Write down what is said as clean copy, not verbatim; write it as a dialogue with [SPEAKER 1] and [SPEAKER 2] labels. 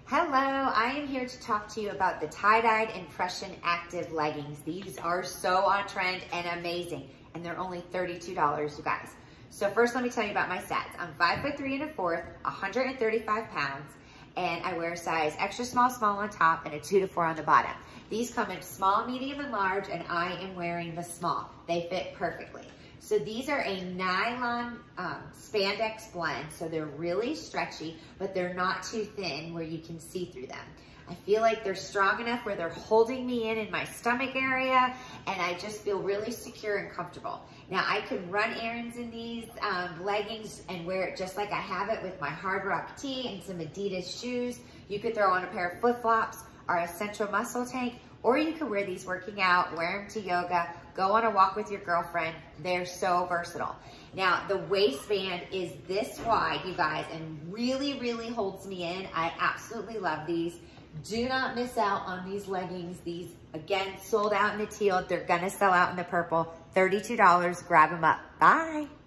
[SPEAKER 1] Hello, I am here to talk to you about the tie-dyed Impression Active leggings. These are so on trend and amazing, and they're only $32, you guys. So first, let me tell you about my stats. I'm 5'3" and 1/4", 135 pounds, and I wear a size extra small on top and a 2 to 4 on the bottom. These come in small, medium, and large, and I am wearing the small. They fit perfectly. So these are a nylon spandex blend, so they're really stretchy, but they're not too thin where you can see through them. I feel like they're strong enough where they're holding me in my stomach area, and I just feel really secure and comfortable. Now I can run errands in these leggings and wear it just like I have it with my Hard Rock tee and some Adidas shoes. You could throw on a pair of flip-flops or a Central Muscle tank, or you could wear these working out, wear them to yoga, go on a walk with your girlfriend. They're so versatile. Now, the waistband is this wide, you guys, and really, really holds me in. I absolutely love these. Do not miss out on these leggings. These, again, sold out in the teal. They're gonna sell out in the purple. $32, grab them up. Bye.